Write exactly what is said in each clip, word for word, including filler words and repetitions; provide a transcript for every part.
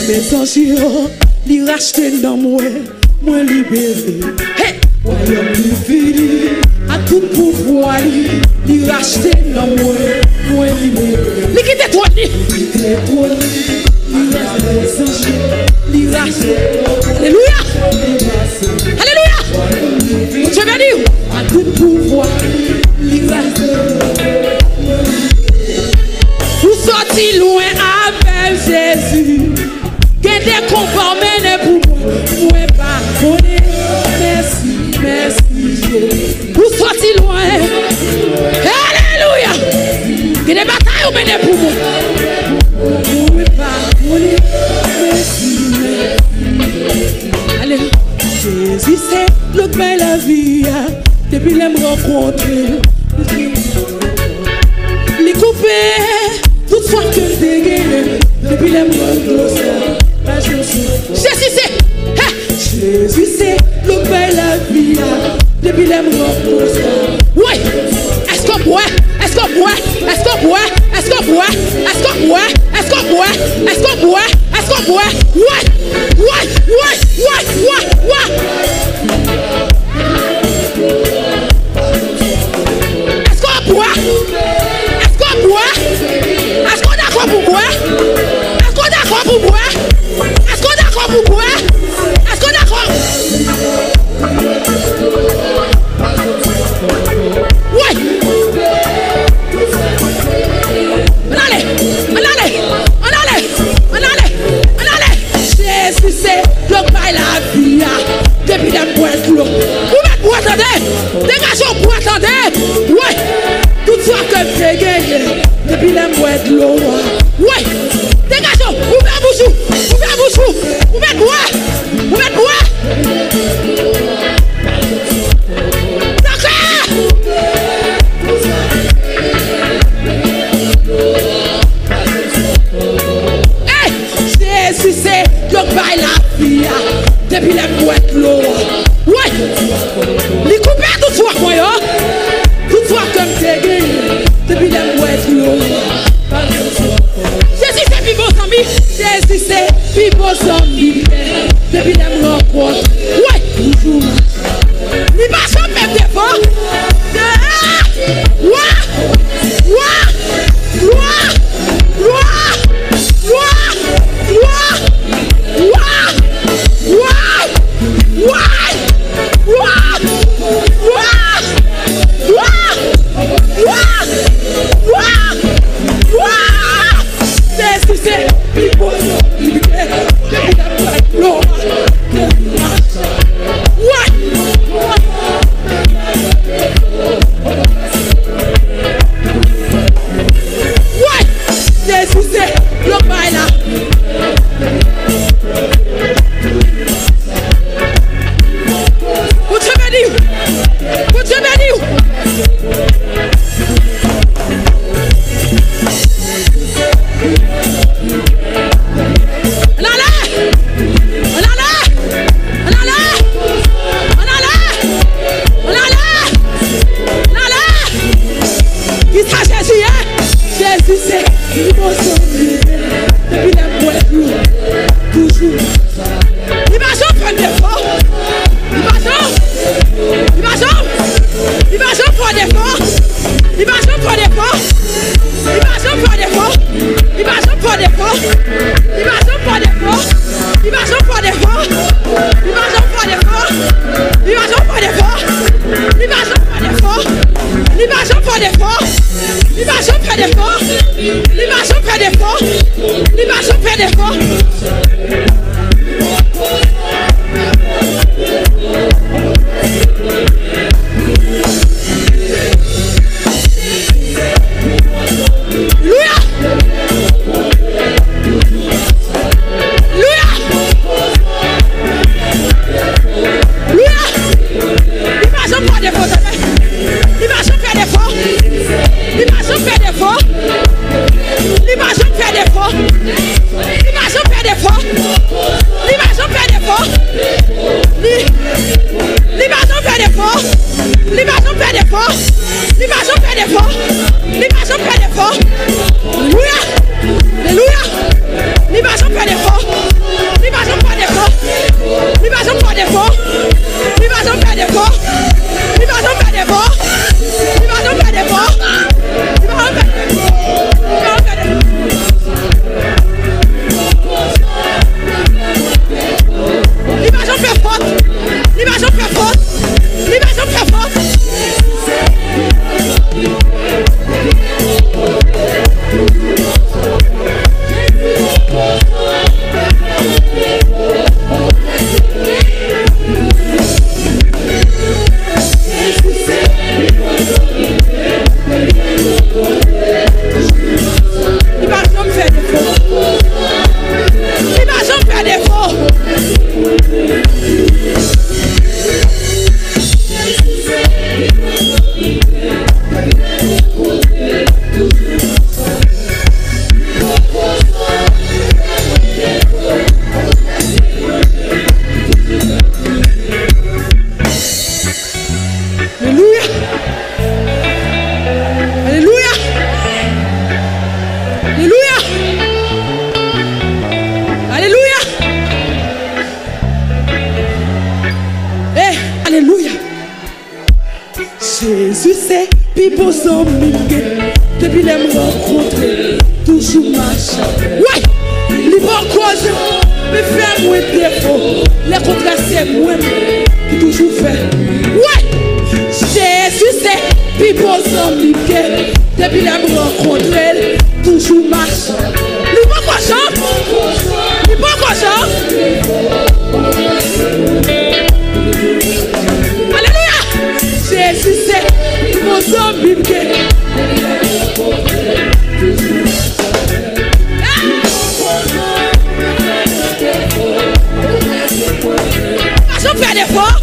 mes anges, li racheté dans moi, moi libéré. Hey, royaume li fini, à tout pouvoir, li racheté dans moi, moi libéré. Li quitte toi, li quitte toi, li racheté mes anges, li racheté. Alléluia, alléluia. Tu veux dire, à tout pouvoir, li racheté. Vous sortez loin avec Jésus. Qu'est des combats menés pour moi. Moi pardonner. Merci, merci. Vous sortez loin. Alléluia. Qu'est des batailles menées pour moi. Moi pardonner. Merci, merci. Alléluia. Jésus c'est le pain la vie. Depuis les me rencontrer. Les couper. Toutefois que je dégaine, depuis les mots Jésus c'est, Jésus c'est le pain la vie, depuis les mots oui, est-ce qu'on boit, est-ce qu'on boit, est-ce qu'on boit, est-ce qu'on boit, est-ce qu'on boit, est-ce qu'on boit, est-ce qu'on boit, est-ce qu'on boit, ouais, ouais, ouais, ouais, ouais, ouais. Est-ce qu'on boit, est-ce qu'on boit? Est-ce qu'on est d'accord pour boire? Est-ce qu'on est d'accord pour boire? Est-ce qu'on est d'accord pour boire? Est-ce qu'on est d'accord? Oui! On allait! On allait! On allait! On allait! On allait! Jésus c'est le bail la vie depuis la boîte l'eau. Vous mettez pour attendre! Dégagez pour attendre! Oui! Tout ça que j'ai gagné depuis la boîte de l'eau. Oui, dégagez, ouvrez la bouche, ouvrez la bouche, ouvrez le bois, ouvrez le bois. D'accord. Hey, Jésus c'est le bail la vie depuis la boîte de l'eau. Oui, les coupés tout soir, moi, tout soir comme t'es gagné. Depuis la boîte l'eau. Jésus c'est plus beau zombie. Jésus c'est plus beau zombie. Depuis la rencontre. Ouais, toujours. Il va se mettre des fois. Ouais, ouais, ouais, ouais, ouais, ouais, ouais, ouais, L'image fait des fois. sais, people sont mille. Depuis les me rencontrer, toujours marche. Ouais, les bons causes, me faire moins défaut. Les contrats, c'est moi qui toujours fait. Ouais, Jésus, c'est people sont mille. Depuis les me rencontrer, toujours marche. Les bons causes, les bons causes. Alléluia, Jésus, c'est people sont mille. Faire des fois.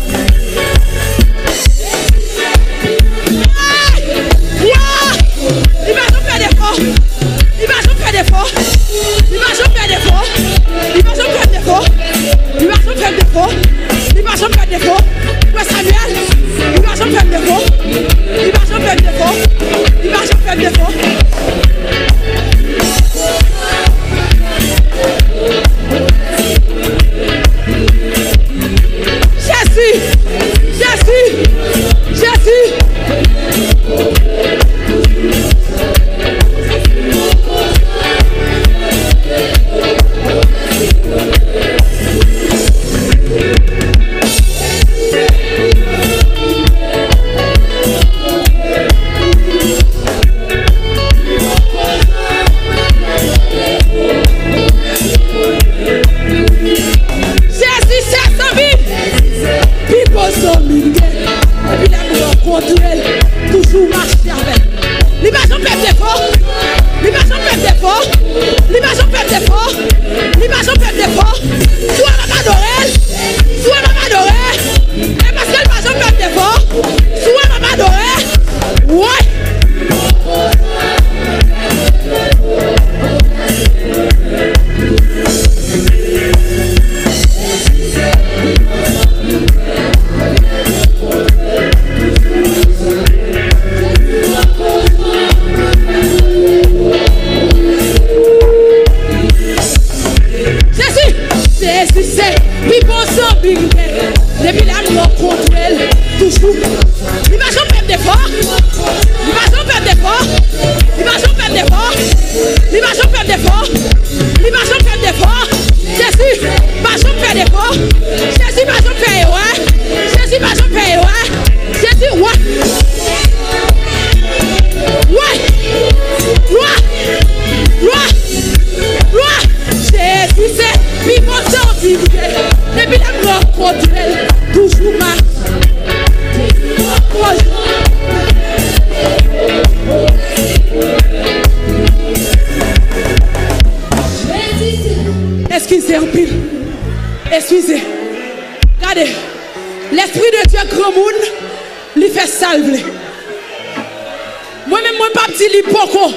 Il va faire des fois. Il va faire des fois. Il va faire des fois. Il va faire des fois. Il va faire des fois. Il va faire des fois. Samuel, il va faire des fois. Il va faire des fois. Il va faire des fois. Jésus, Jésus, Jésus. Toujours marcher avec. Libération peuple d'effort. Libération peuple d'effort. Libération peuple d'effort. Libération peuple d'effort. Soit la madorelle. Soit la madorelle. Et parce que libération peuple d'effort. Soit la madorelle. Ouais. Depuis là, nous rencontrons toujours. L'imagine peuple d'effort. L'imagine peuple d'effort. L'imagine peuple d'effort. L'imagine peuple d'effort. L'imagine peuple d'effort. Jésus, l'imagine peuple d'effort. Jésus, l'imagine peuple ouais. Jésus, l'imagine peuple ouais. Jésus, ouais. Ouais. Ouais. Ouais. Ouais. Jésus, c'est vivant sans vivre. Depuis là, nous rencontrons toujours ma. Excusez un peu. Excusez. Regardez. L'esprit de Dieu, grand monde, lui fait salver. Moi-même, moi, pas petit li poko.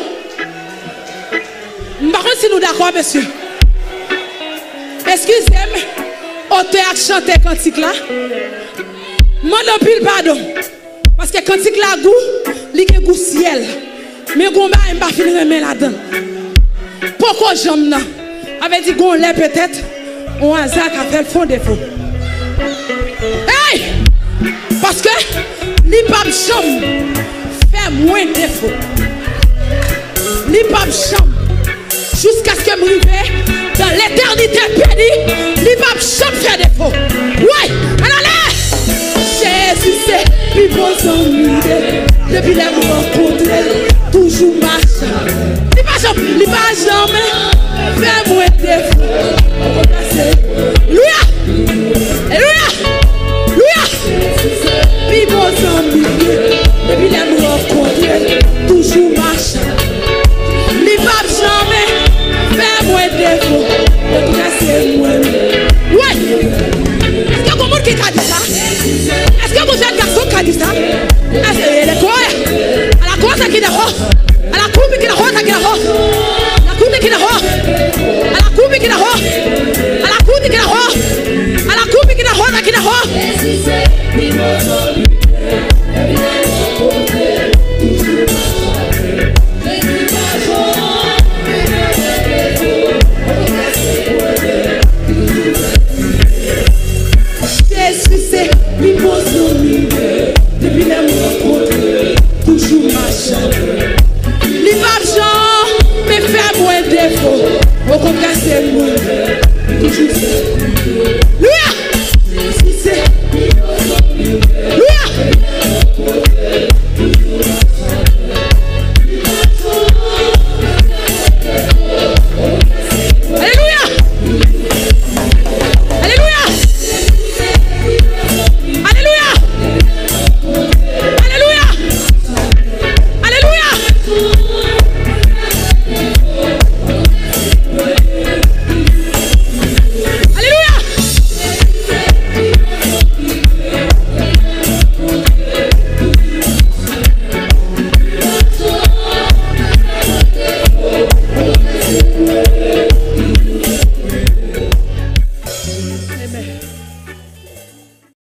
Par contre, si nous d'accord, monsieur. Excusez-moi. Auteur a chanté cantique là. Moi non plus pardon. Parce que cantique là goût, li gen goût ciel. Mais gon ba m pas fin remen là-dedans. Pourquoi j'aime nan? Avait dit gon lè peut-être on hasard qu'a fait le fond défaut. Hey! Parce que li pas chambre fait moins défaut. Li pas chambre jusqu'à ce que me rive dans l'éternité perdue, li pas chambre fait défaut. Ouais! Alors là! Jésus c'est plus bon son idée. Depuis la rencontre, toujours marche. Li pas chambre, li pas jamais fait moins défaut. Louia! Louia! Louia! Plus bon son idée. Depuis la rencontre, toujours marche. Li pas jamais fait moins défaut. En tout cas, c'est moi. Ouais! Est-ce que vous avez qui a dit ça? Est-ce que vous êtes garçon qui a dit ça? Est-ce que vous êtes quoi? À la quoi, c'est qui d'accord?